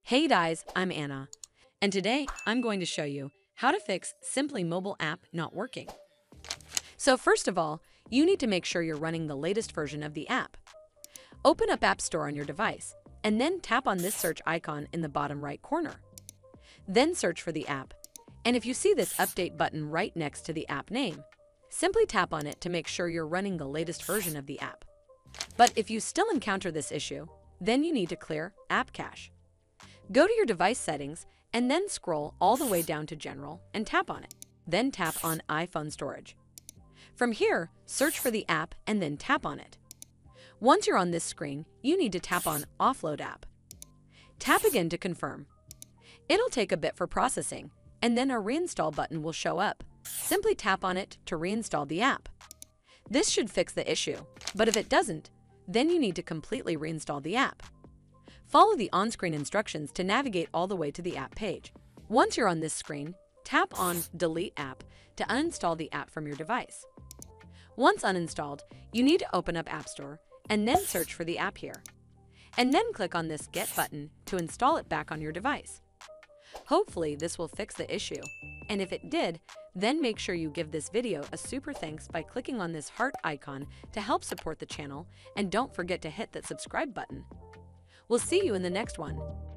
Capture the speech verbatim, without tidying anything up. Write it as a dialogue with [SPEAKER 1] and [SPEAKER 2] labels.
[SPEAKER 1] Hey guys, I'm Anna, and today I'm going to show you how to fix Simplii mobile app not working. So first of all, you need to make sure you're running the latest version of the app. Open up App Store on your device, and then tap on this search icon in the bottom right corner. Then search for the app, and if you see this update button right next to the app name, simply tap on it to make sure you're running the latest version of the app. But if you still encounter this issue, then you need to clear App Cache. Go to your device settings and then scroll all the way down to General and tap on it. Then tap on iPhone Storage. From here, search for the app and then tap on it. Once you're on this screen, you need to tap on Offload App. Tap again to confirm. It'll take a bit for processing, and then a Reinstall button will show up. Simply tap on it to reinstall the app. This should fix the issue, but if it doesn't, then you need to completely reinstall the app. Follow the on-screen instructions to navigate all the way to the app page. Once you're on this screen, tap on Delete App to uninstall the app from your device. Once uninstalled, you need to open up App Store and then search for the app here. And then click on this Get button to install it back on your device. Hopefully this will fix the issue, and if it did, then make sure you give this video a super thanks by clicking on this heart icon to help support the channel, and don't forget to hit that subscribe button. We'll see you in the next one.